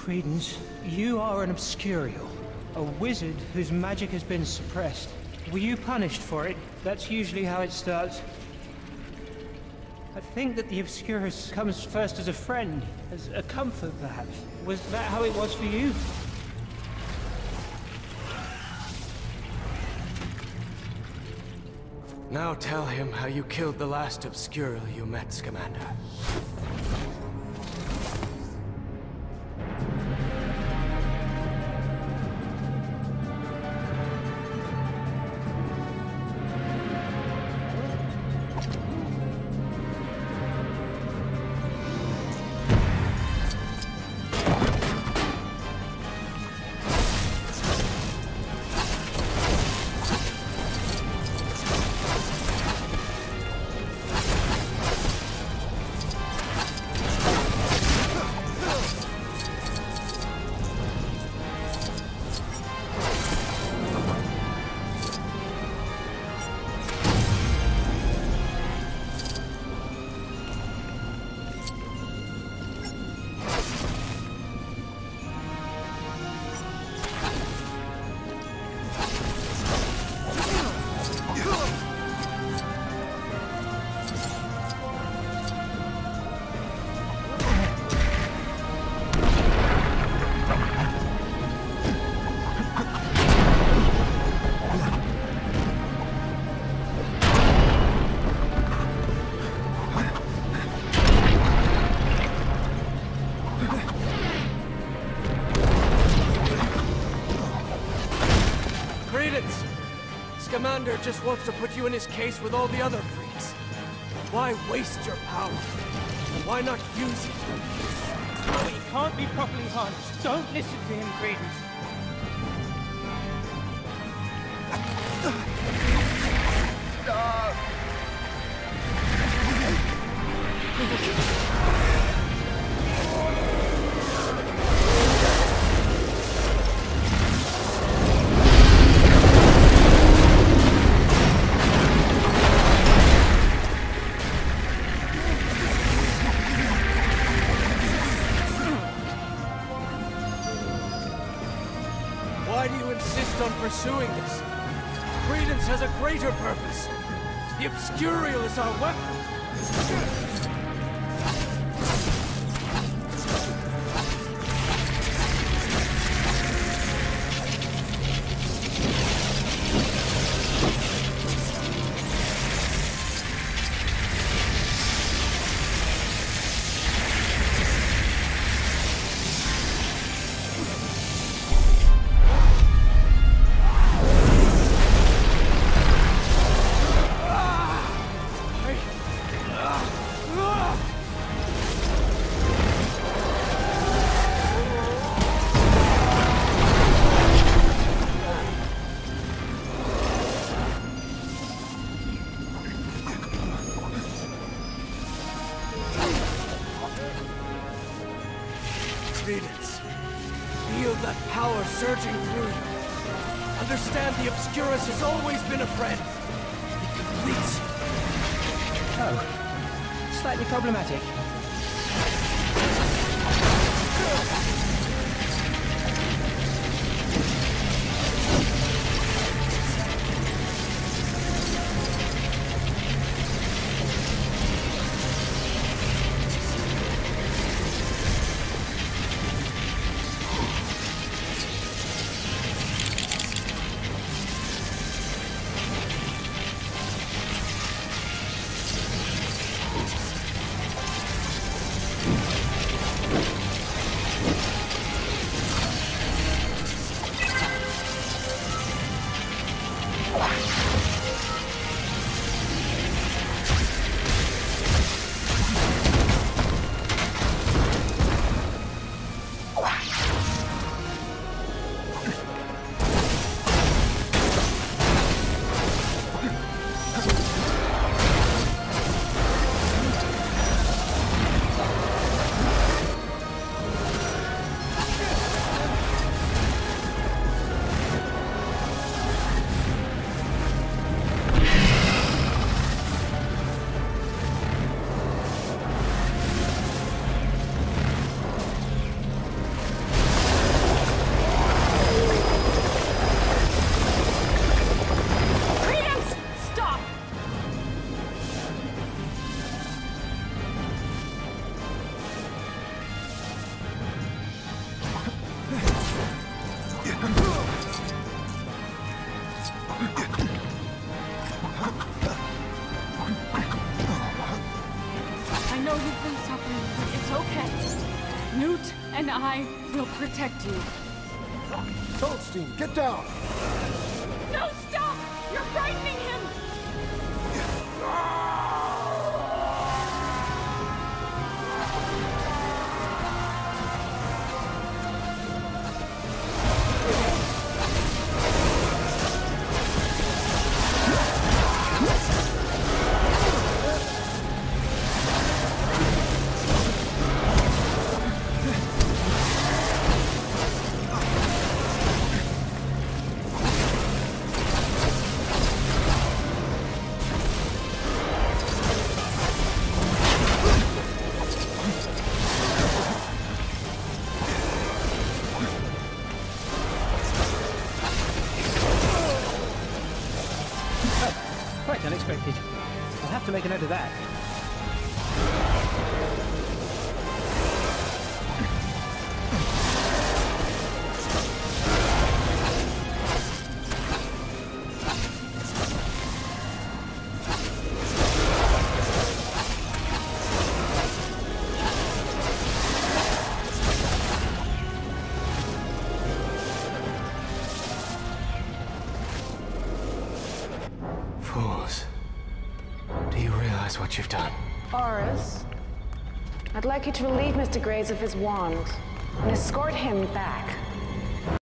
Credence, you are an Obscurial, a wizard whose magic has been suppressed. Were you punished for it? That's usually how it starts. I think that the Obscurus comes first as a friend, as a comfort perhaps. Was that how it was for you? Now tell him how you killed the last Obscurial you met, Scamander. Scamander just wants to put you in his case with all the other freaks. Why waste your power? Why not use it? Oh, he can't be properly harnessed. Don't listen to him, Credence. Why do you insist on pursuing this? Credence has a greater purpose. The Obscurial is our weapon. Credence, feel that power surging through you. Understand the Obscurus has always been a friend. He completes you. Oh, slightly problematic. I know you've been suffering, but it's okay. Newt and I will protect you. Goldstein, get down! No, stop! You're frightening him! Quite unexpected. I'll have to make a note of that. Fools. Do you realize what you've done? Oris, I'd like you to relieve Mr. Graves of his wand and escort him back.